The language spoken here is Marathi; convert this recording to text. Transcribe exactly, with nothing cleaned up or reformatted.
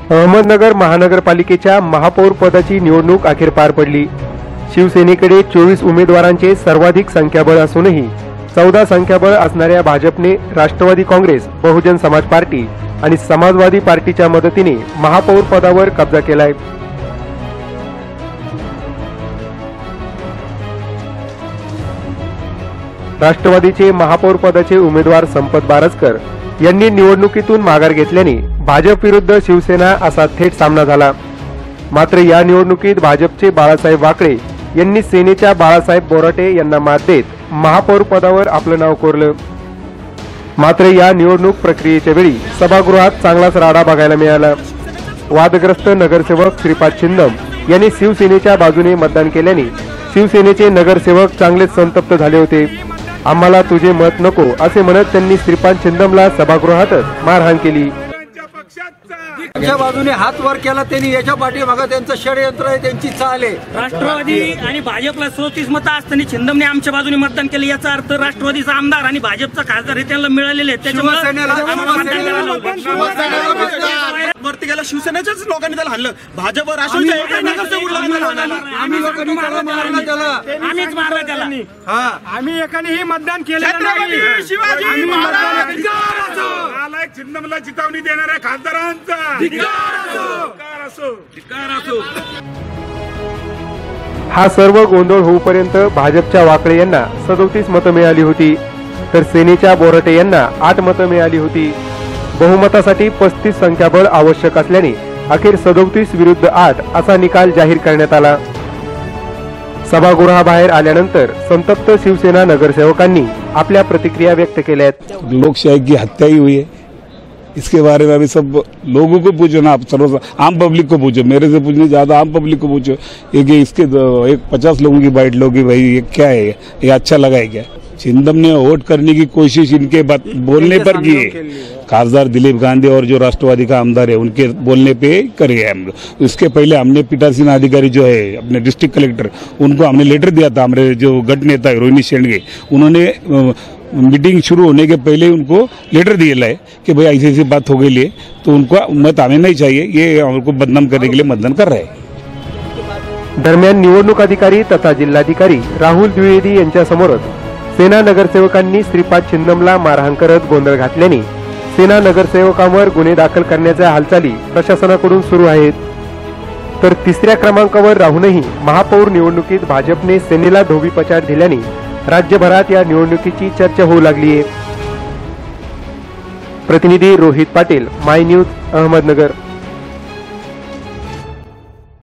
अहमदनगर महानगरपालिकेच्या महापौर पदाची निवडणूक अखेर पार पडली। शिवसेनेकडे चोवीस उमेदवारांचे सर्वाधिक संख्याबळ असूनही चौदा संख्याबळ असणाऱ्या भाजपने राष्ट्रवादी काँग्रेस, बहुजन समाज पार्टी आणि समाजवादी पार्टीच्या मदतीने महापौर पदावर कब्जा केलाय। राष्ट्रवादीचे महापौर पदाचे उमेदवार संपत बारसकर यांनी निवडणुकीतून माघार घेतल्याने भाजप विरुद्ध शिवसेना असा थेट सामना झाला। मात्र या निवडणुकीत भाजपचे बाळासाहेब वाकळे यांनी सेनेच्या बाळासाहेब बोराटे यांना मात देत महापौर पदावर आपलं नाव कोरलं। मात्र या निवडणूक प्रक्रियेच्या वेळी सभागृहात चांगलाच राडा बघायला मिळाला। वादग्रस्त नगरसेवक श्रीपाद छिंदम यांनी शिवसेनेच्या बाजूने मतदान केल्याने शिवसेनेचे नगरसेवक चांगलेच संतप्त झाले होते। आम्हाला तुझे मत नको असे म्हणत त्यांनी श्रीपाद छिंदमला सभागृहातच मारहाण केली। त्यांच्या बाजूने हात वर केला त्यांनी, याच्या पाठीमागे त्यांचं षडयंत्र आहे, त्यांची चाल आहे। राष्ट्रवादी आणि भाजपला सदतीस मतं असताना छिंदमने आमच्या बाजूने मतदान केलं, याचा अर्थ राष्ट्रवादीचा आमदार आणि भाजपचा खासदार हे त्यांना मिळालेले आहेत। वरती गेला शिवसेनेच्याच लोकांनी त्याला हाणलं, भाजप राष्ट्रवादी आम्हीच मारला त्याला। आम्ही एकानेही मतदान केलं नाही। शिवाजी महाराज छिंदमला चितावणी देणाऱ्या खासदारांचा हा सर्व गोंधळ होऊपर्यंत भाजपच्या वाकळे यांना सदोतीस मतं मिळाली होती, तर सेनेच्या बोराटे यांना आठ मतं मिळाली होती। बहुमतासाठी पस्तीस संख्याबळ आवश्यक असल्याने अखेर सदोतीस विरुद्ध आठ असा निकाल जाहीर करण्यात आला। सभागृहाबाहेर आल्यानंतर संतप्त शिवसेना नगरसेवकांनी आपल्या प्रतिक्रिया व्यक्त केल्यात। लोकशाही की हत्या ही हुई है, इसके बारे में अभी सब लोगों को पूछो ना, आप सर्व आम पब्लिक को पूछो, मेरे से पूछने ज्यादा आम पब्लिक को पूछो। एक इसके एक पचास लोगों की बाइट लोगी भाई ये क्या है, ये अच्छा लगा है क्या? छिंदम ने वोट करने की कोशिश इनके बात बोलने पर की है। खासदार दिलीप गांधी और जो राष्ट्रवादी का आमदार है उनके बोलने पे करे है हम लोग। इसके पहले हमने पीठासीन अधिकारी जो है अपने डिस्ट्रिक्ट कलेक्टर, उनको हमने लेटर दिया था। हमारे जो गट नेता है रोहिणी शेंडगे, उन्होंने मीटिंग शुरू होने के पहले उनको लेटर दिया है कि भाई ऐसी ऐसी बात हो गई है, तो उनका मत हमें नहीं चाहिए, ये हमको बदनाम करने के लिए मतदान कर रहे हैं। दरम्यान निवडणूक अधिकारी तथा जिल्हाधिकारी राहुल द्विवेदी यांच्या समोरच सेना नगरसेवकांनी श्रीपाद छिंदमला मारहाण करत गोंधळ घातल्याने सेना नगरसेवकांवर गुन्हे दाखल करण्याच्या हालचाली प्रशासनाकडून सुरू आहेत। तर तिसऱ्या क्रमांकावर राहूनही महापौर निवडणुकीत भाजपने सेनेला धोबीपछाड दिल्याने राज्यभरात या निवडणुकीची चर्चा होऊ लागली आहे। प्रतिनिधी रोहित पाटील, माय न्यूज, अहमदनगर।